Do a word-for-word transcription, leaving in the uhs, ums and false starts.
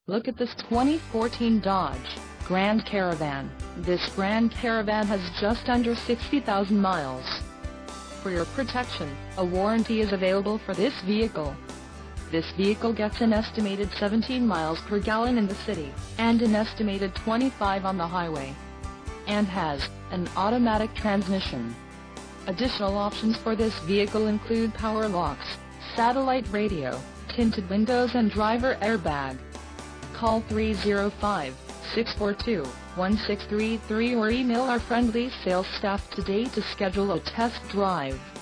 Look at this twenty fourteen Dodge Grand Caravan. This Grand Caravan has just under sixty thousand miles. For your protection, a warranty is available for this vehicle. This vehicle gets an estimated seventeen miles per gallon in the city, and an estimated twenty-five on the highway, and has an automatic transmission. Additional options for this vehicle include power locks, satellite radio, tinted windows and driver airbag. Call three oh five, six four two, one six three three or email our friendly sales staff today to schedule a test drive.